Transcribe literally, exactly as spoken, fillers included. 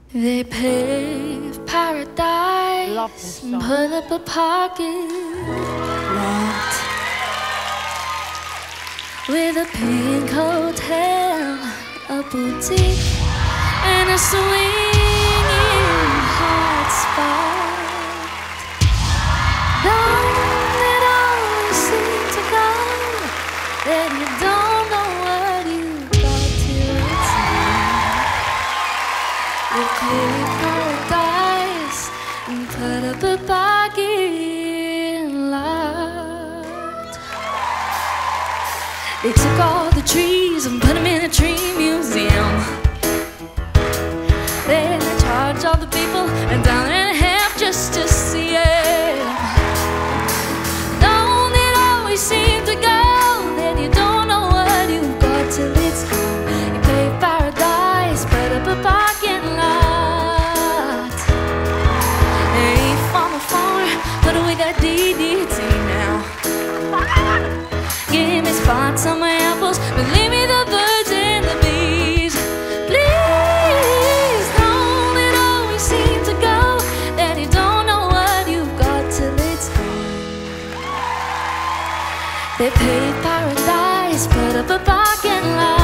They paved paradise and put up a parking lot with a pink hotel, a boutique, and a swinging hot spot. Don't it always seem to go that you don't know what you got till it's done? You paved paradise and put up a parking lot. They took all the trees and put them in a tree museum. They charged all the people a dollar and a half just to see it. Don't it always seem to go that you don't know what you've got till it's gone? You pay paradise, put up a parking lot. Hey, farmer, farmer, what do we got D D T now? Give me spots on my apples, but leave me the birds and the bees. Please, don't it always seem to go that you don't know what you've got till it's gone? They paved paradise, put up a parking lot.